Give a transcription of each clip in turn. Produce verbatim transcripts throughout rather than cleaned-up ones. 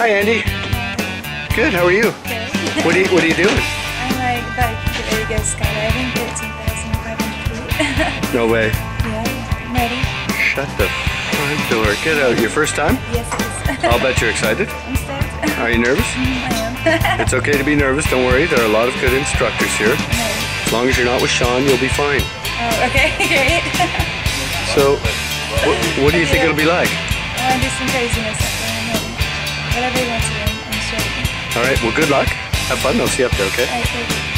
Hi, Andy. Good. How are you? Good. What are you What are you doing? I'm like about to ready to go skydiving, thirteen thousand five hundred feet. No way. Yeah, I'm ready. Shut the front door. Get out. Your first time? Yes, it is. I'll bet you're excited. I'm stoked. Are you nervous? Mm, I am. It's okay to be nervous. Don't worry. There are a lot of good instructors here. No. As long as you're not with Sean, you'll be fine. Oh, okay, great. So, what, what do you think it'll be like? I want to do some craziness up there. I'm ready. Whatever he wants to do, I'm sure. All right. Well, good luck. Have fun. I'll see you up there. Okay. I think.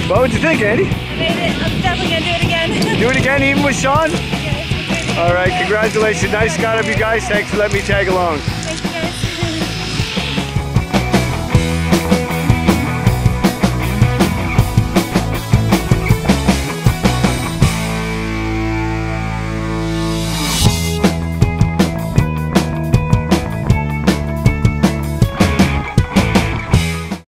What would you think, Andy? I made it. I'm definitely gonna do it again. Do it again, even with Sean? Yes, we'll do it again. All right, congratulations. Nice got of you guys. Thanks for letting me tag along. Thank you guys.